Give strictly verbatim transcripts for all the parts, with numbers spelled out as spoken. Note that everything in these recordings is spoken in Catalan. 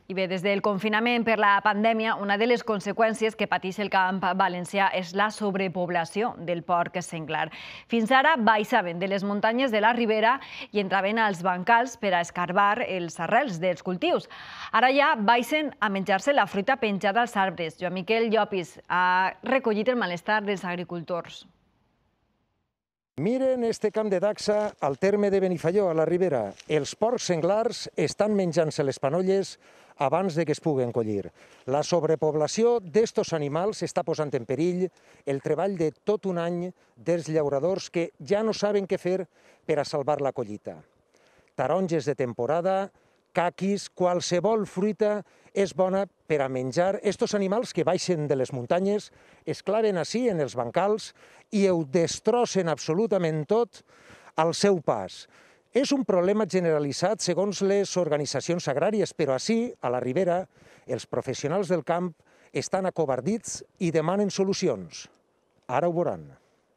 I bé, des del confinament per la pandèmia, una de les conseqüències que pateix el camp valencià és la sobrepoblació del porc senglar. Fins ara baixaven de les muntanyes de la Ribera i entraven als bancals per a escarbar els arrels dels cultius. Ara ja baixen a menjar-se la fruita penjada als arbres. Joan Miquel Llopis ha recollit el malestar dels agricultors. Miren este camp de dacsa al terme de Benifaió, a la Ribera. Els porcs senglars estan menjant-se les panolles abans de que es puguen collir. La sobrepoblació d'estos animals està posant en perill el treball de tot un any dels llauradors que ja no saben què fer per a salvar la collita. Taronges de temporada, caquis, qualsevol fruita és bona per a menjar. Estos animals que baixen de les muntanyes es claven ací en els bancals i ho destrossen absolutament tot al seu pas. És un problema generalitzat segons les organitzacions agràries, però ací, a la Ribera, els professionals del camp estan acovardits i demanen solucions. Ara ho veuran.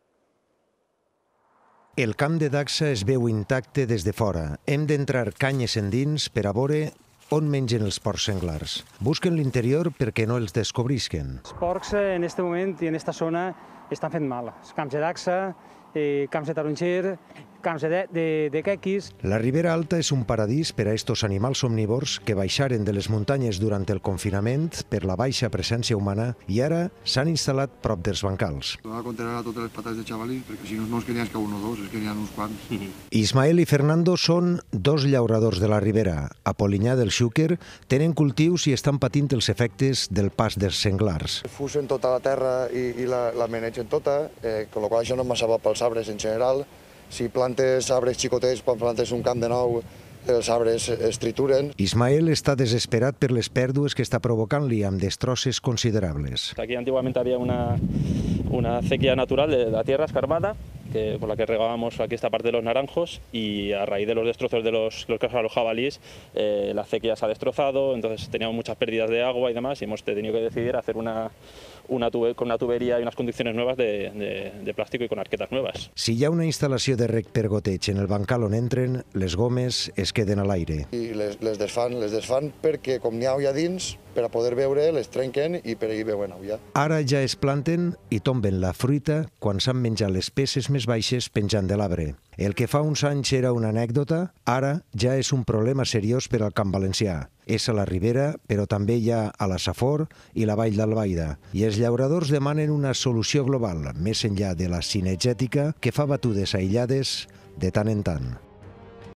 El camp de dacsa es veu intacte des de fora. Hem d'entrar canyes endins per a veure on mengen els porcs senglars. Busquen l'interior perquè no els descobrisquen. Els porcs en aquest moment i en aquesta zona estan fent mal. Els camps de dacsa, eh, camps de taronger, camps de, de, de quequis. La Ribera Alta és un paradís per a estos animals omnívors que baixaren de les muntanyes durant el confinament per la baixa presència humana i ara s'han instal·lat prop dels bancals. Va a contenir a totes les patas de xavalí, perquè si no, no es que n'hi ha que un o dos, es que n'hi ha uns quants. Ismael i Fernando són dos llauradors de la Ribera. A Polinyà del Xúquer tenen cultius i estan patint els efectes del pas dels senglars. Fusen tota la terra i, i la, la menegen tota, eh, con lo qual això no és massa bo pels arbres en general. Si plantes arbres xicotets, quan plantes un camp de nou, els arbres es trituren. Ismael està desesperat per les pèrdues que està provocant-li amb destrosses considerables. Aquí antiguamente había una, una acequia natural de la tierra escarbada, que, con la que regábamos aquí esta parte de los naranjos, y a raíz de los destrozos de los, los, los jabalíes, eh, la acequia se ha destrozado, entonces teníamos muchas pérdidas de agua y demás, y hemos tenido que decidir hacer una, una tube, con una tubería y unas conducciones nuevas de, de, de plástico y con arquetas nuevas. Si hi ha una instal·lació de rec per goteig en el bancal on entren, les gomes es queden a l'aire. I les, les desfan, les desfan perquè com n'hi ha allà dins, per a poder veure, les trenquen i per ahir veuen allà. Ara ja es planten i tomben la fruita quan s'han menjat les peces més baixes penjant de l'arbre. El que fa uns anys era una anècdota, ara ja és un problema seriós per al camp valencià. És a la Ribera, però també hi ha a la Safor i la Vall d'Albaida. I els llauradors demanen una solució global, més enllà de la cinegètica que fa batudes aïllades de tant en tant.